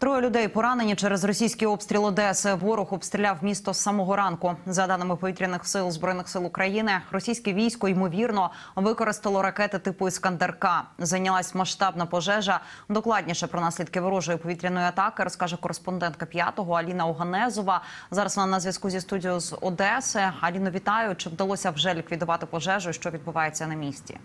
Троє людей поранені через російський обстріл Одеси. Ворог обстріляв місто з самого ранку. За даними повітряних сил Збройних сил України, російське військо, ймовірно, використало ракети типу «Іскандер-К». Зайнялась масштабна пожежа. Докладніше про наслідки ворожої повітряної атаки розкаже кореспондентка «П'ятого» Аліна Оганезова. Зараз вона на зв'язку зі студією з Одеси. Аліно, вітаю. Чи вдалося вже ліквідувати пожежу? Що відбувається на місці?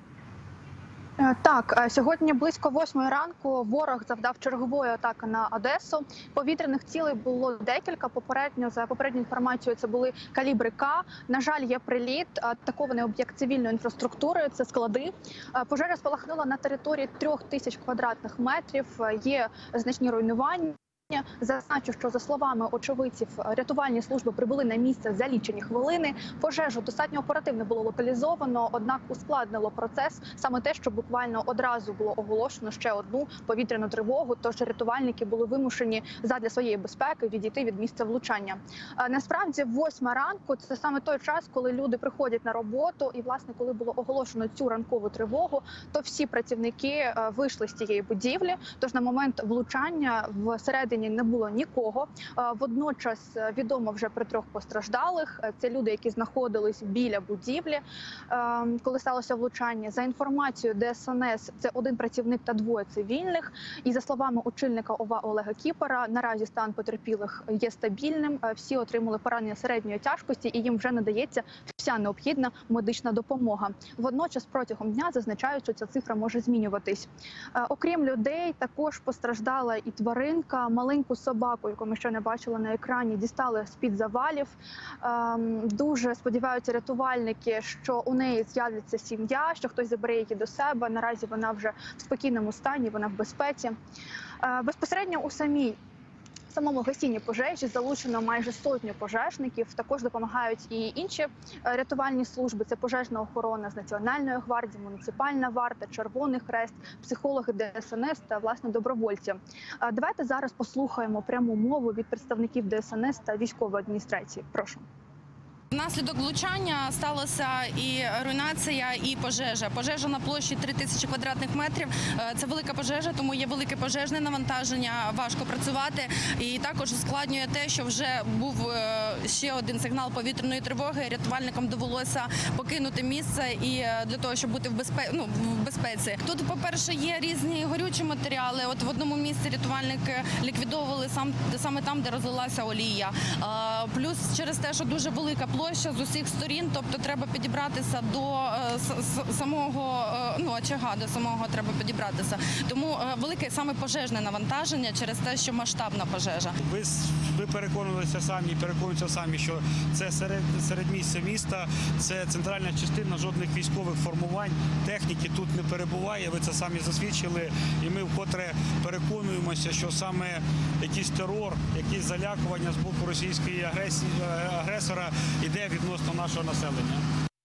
Так, сьогодні близько 8 ранку ворог завдав чергової атаки на Одесу. Повітряних цілей було декілька. За попередньою інформацією, це були калібри К. На жаль, є приліт, атакований об'єкт цивільної інфраструктури, це склади. Пожежа спалахнула на території 3000 квадратних метрів, є значні руйнування. Зазначу, що за словами очевидців, рятувальні служби прибули на місце за лічені хвилини. Пожежу достатньо оперативно було локалізовано, однак ускладнило процес саме те, що буквально одразу було оголошено ще одну повітряну тривогу, тож рятувальники були вимушені задля своєї безпеки відійти від місця влучання. Насправді, 8 ранку – це саме той час, коли люди приходять на роботу, і, власне, коли було оголошено цю ранкову тривогу, то всі працівники вийшли з цієї будівлі, тож на момент влучання всередині не було нікого. Водночас відомо вже про 3 постраждалих. Це люди, які знаходились біля будівлі, коли сталося влучання. За інформацією ДСНС, це 1 працівник та 2 цивільних. І за словами очільника ОВА Олега Кіпера, наразі стан потерпілих є стабільним. Всі отримали поранення середньої тяжкості і їм вже надається вся необхідна медична допомога. Водночас протягом дня зазначають, що ця цифра може змінюватись. Окрім людей, також постраждала і тваринка. Маленьку собаку, яку ми ще не бачили на екрані, дістали з-під завалів. Дуже сподіваються рятувальники, що у неї з'явиться сім'я, що хтось забере її до себе. Наразі вона вже в спокійному стані, вона в безпеці. Безпосередньо у самому гасінні пожежі залучено майже 100 пожежників. Також допомагають і інші рятувальні служби. Це пожежна охорона з Національної гвардії, муніципальна варта, Червоний Хрест, психологи ДСНС та, власне, добровольці. Давайте зараз послухаємо пряму мову від представників ДСНС та військової адміністрації. Прошу. Внаслідок влучання сталася і руйнація, і пожежа. Пожежа на площі 3000 квадратних метрів. Це велика пожежа, тому є велике пожежне навантаження, важко працювати. І також ускладнює те, що вже був ще один сигнал повітряної тривоги. Рятувальникам довелося покинути місце і для того, щоб бути в безпеці. Тут, по-перше, є різні горючі матеріали. От в одному місці рятувальники ліквідовували саме там, де розлилася олія. Плюс через те, що дуже велика площа з усіх сторін, тобто треба підібратися до самого очага, до самого треба підібратися. Тому велике саме пожежне навантаження через те, що масштабна пожежа. Ви переконуєтеся самі, що це середмістя міста, це центральна частина, жодних військових формувань, техніки тут не перебуває, ви це самі засвідчили. І ми вкотре переконуємося, що саме якийсь терор, якісь залякування з боку російської агресора йде відносно нашого населення.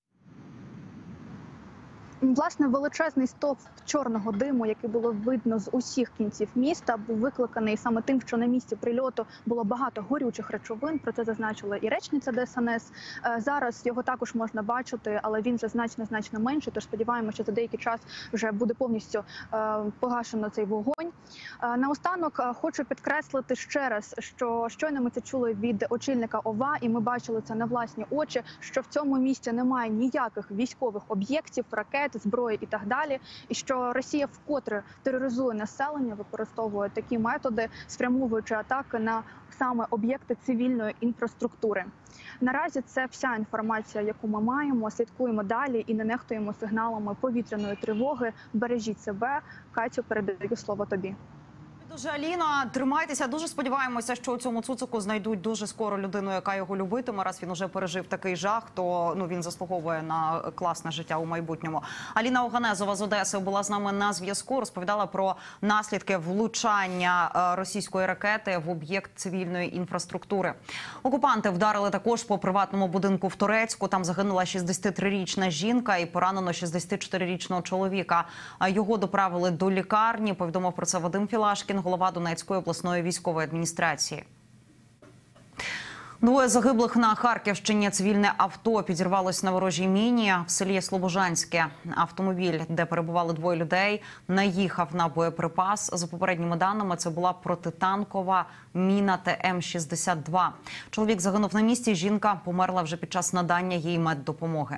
Власне, величезний стовп чорного диму, який було видно з усіх кінців міста, був викликаний саме тим, що на місці прильоту було багато горючих речовин. Про це зазначила і речниця ДСНС. Зараз його також можна бачити, але він вже значно менше, тож сподіваємося, що за деякий час вже буде повністю погашено цей вогонь. Наостанок хочу підкреслити ще раз, що щойно ми це чули від очільника ОВА, і ми бачили це на власні очі, що в цьому місті немає ніяких військових об'єктів, ракет, зброї і так далі, і що Росія вкотре тероризує населення, використовує такі методи, спрямовуючи атаки на саме об'єкти цивільної інфраструктури. Наразі це вся інформація, яку ми маємо. Слідкуємо далі і не нехтуємо сигналами повітряної тривоги. Бережіть себе. Катю, передаю слово тобі. Дуже, Аліна, тримайтеся. Дуже сподіваємося, що у цьому цуцику знайдуть дуже скоро людину, яка його любитиме. Раз він уже пережив такий жах, то він заслуговує на класне життя у майбутньому. Аліна Оганезова з Одеси була з нами на зв'язку. Розповідала про наслідки влучання російської ракети в об'єкт цивільної інфраструктури. Окупанти вдарили також по приватному будинку в Торецьку. Там загинула 63-річна жінка і поранено 64-річного чоловіка. Його доправили до лікарні. Повідомив про це Вадим Філашкін, голова Донецької обласної військової адміністрації. Двоє загиблих на Харківщині. Цивільне авто підірвалось на ворожій міні в селі Слобожанське. Автомобіль, де перебували двоє людей, наїхав на боєприпас. За попередніми даними, це була протитанкова міна ТМ-62. Чоловік загинув на місці, жінка померла вже під час надання їй меддопомоги.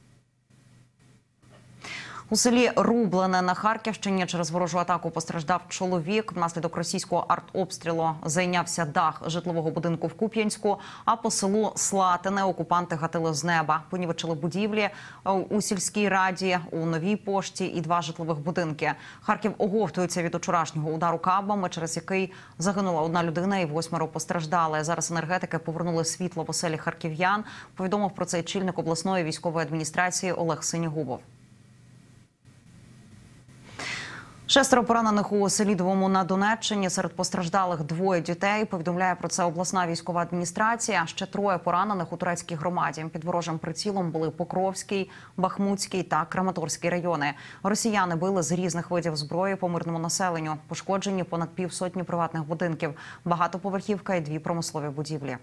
У селі Рублене на Харківщині через ворожу атаку постраждав чоловік. Внаслідок російського артобстрілу зайнявся дах житлового будинку в Куп'янську, а по селу Слатине окупанти гатили з неба. Понівечили будівлі у сільській раді, у Новій пошті і 2 житлових будинки. Харків оговтується від вчорашнього удару кабами, через який загинула 1 людина і 8 постраждали. Зараз енергетики повернули світло в оселі харків'ян. Повідомив про це очільник обласної військової адміністрації Олег Синігубов. 6 поранених у Селідовому на Донеччині. Серед постраждалих 2 дітей. Повідомляє про це обласна військова адміністрація. Ще 3 поранених у турецькій громаді. Під ворожим прицілом були Покровський, Бахмутський та Краматорський райони. Росіяни били з різних видів зброї по мирному населенню. Пошкоджені понад півсотні приватних будинків, багатоповерхівка і 2 промислові будівлі.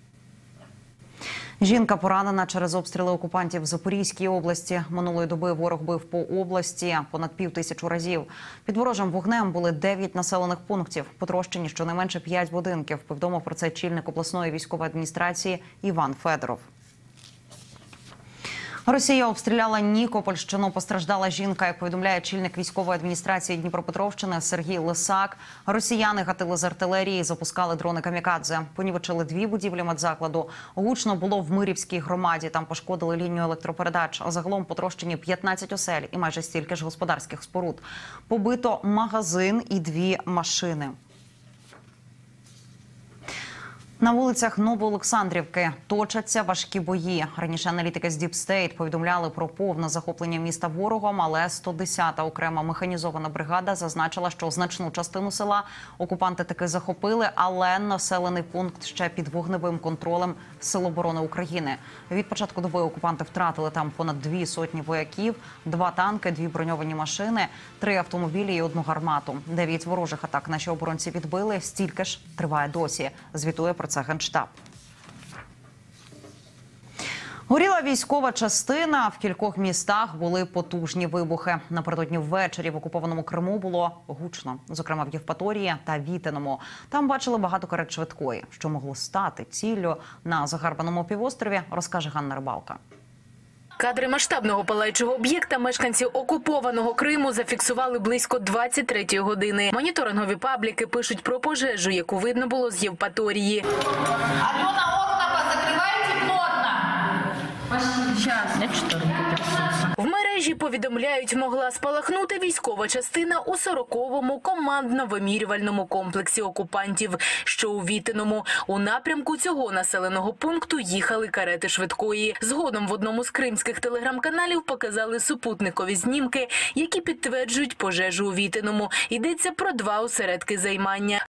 Жінка поранена через обстріли окупантів в Запорізькій області. Минулої доби ворог бив по області понад 5000 разів. Під ворожим вогнем були 9 населених пунктів. Потрощені щонайменше 5 будинків. Повідомив про це очільник обласної військової адміністрації Іван Федоров. Росія обстріляла Нікопольщину. Постраждала жінка, як повідомляє очільник військової адміністрації Дніпропетровщини Сергій Лисак. Росіяни гатили з артилерії, запускали дрони камікадзе. Понівечили 2 будівлі медзакладу. Гучно було в Мирівській громаді. Там пошкодили лінію електропередач. А загалом потрощені 15 осель і майже стільки ж господарських споруд. Побито магазин і 2 машини. На вулицях Новоолександрівки точаться важкі бої. Раніше аналітики з Deep State повідомляли про повне захоплення міста ворогом, але 110-та окрема механізована бригада зазначила, що значну частину села окупанти таки захопили, але населений пункт ще під вогневим контролем Сил оборони України. Від початку доби окупанти втратили там понад 2 сотні вояків, 2 танки, 2 броньовані машини, 3 автомобілі і 1 гармату. 9 ворожих атак наші оборонці відбили, стільки ж триває досі, звітує про це Генштаб. Горіла військова частина. В кількох містах були потужні вибухи. Напередодні ввечері в окупованому Криму було гучно. Зокрема, в Євпаторії та Вітиному. Там бачили багато карет швидкої. Що могло стати ціллю на загарбаному півострові, розкаже Ганна Рибалка. Кадри масштабного палаючого об'єкта мешканці окупованого Криму зафіксували близько 23-ї години. Моніторингові пабліки пишуть про пожежу, яку видно було з Євпаторії. Альона, окна позакривайте плотно. В мережі повідомляють, могла спалахнути військова частина у 40-му командно-вимірювальному комплексі окупантів, що у Вітиному. У напрямку цього населеного пункту їхали карети швидкої. Згодом в одному з кримських телеграм-каналів показали супутникові знімки, які підтверджують пожежу у Вітиному. Йдеться про 2 осередки займання.